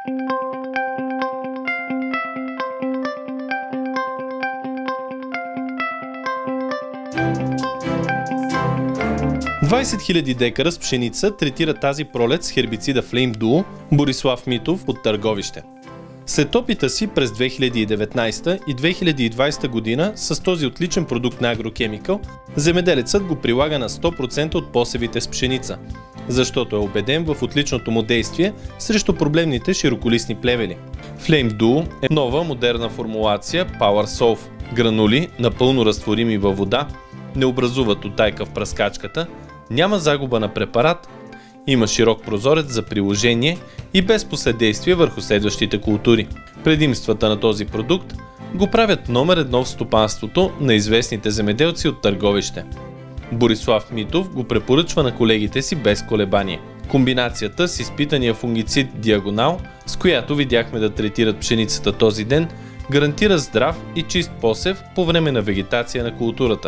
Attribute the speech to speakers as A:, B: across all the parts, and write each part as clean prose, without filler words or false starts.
A: 20 000 декара с пшеница третира тази пролет с хербицида Flame Duo Борислав Митов от Търговище. След опита си през 2019 и 2020 година с този отличен продукт на Агрокемикал, земеделецът го прилага на 100% от посевите с пшеница, защото е убеден в отличното му действие срещу проблемните широколистни плевели. Flame Duo е нова модерна формулация Power Solve. Гранули, напълно разтворими във вода, не образуват утайка в пръскачката, няма загуба на препарат, има широк прозорец за приложение и без последствие върху следващите култури. Предимствата на този продукт го правят номер едно в стопанството на известните земеделци от Търговище. Борислав Митов го препоръчва на колегите си без колебание. Комбинацията с изпитания фунгицид Диагонал, с която видяхме да третират пшеницата този ден, гарантира здрав и чист посев по време на вегетация на културата.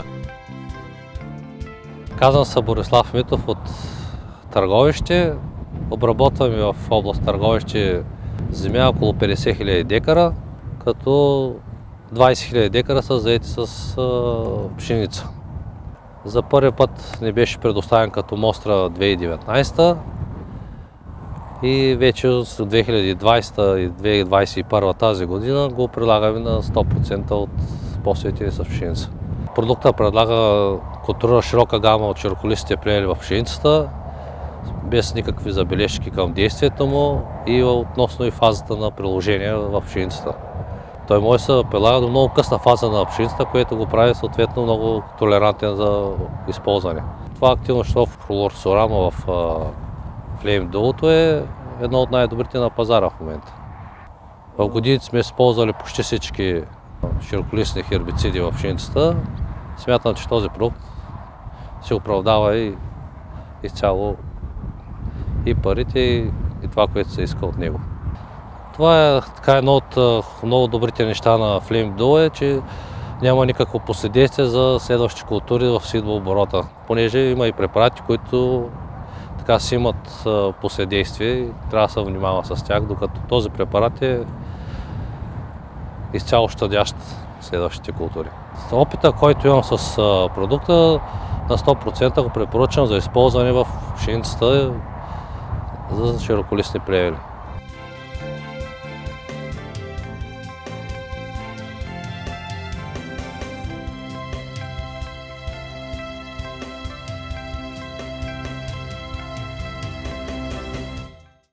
B: Казвам се Борислав Митов от Търговище. Обработваме в област Търговище земя около 50 000 декара, като 20 000 декара са заети с пшеница. За първи път не беше предоставен като мостра 2019 и вече с 2020 и 2021 тази година го прилагаме на 100% от посевите с пшеница. Продуктът предлага контролира широка гама от широколистите плевели в пшеницата, без никакви забележки към действието му и относно и фазата на приложение в пшеницата. Той може да се прилага до много късна фаза на пшеницата, което го прави съответно много толерантен за използване. Това активно вещество в хлорсурано в Flame Duo е едно от най-добрите на пазара в момента. В годините сме използвали почти всички широколистни хербициди в пшеницата. Смятам, че този продукт се оправдава и изцяло и парите, и това, което се иска от него. Това е така едно от много добрите неща на Flame Duo, че няма никакво последствие за следващи култури в сидооборота, понеже има и препарати, които така си имат последствие и трябва да се внимава с тях, докато този препарат е изцяло щадящ следващите култури. Опита, който имам с продукта, на 100% го препоръчвам за използване в пшеницата за широколистни плевели.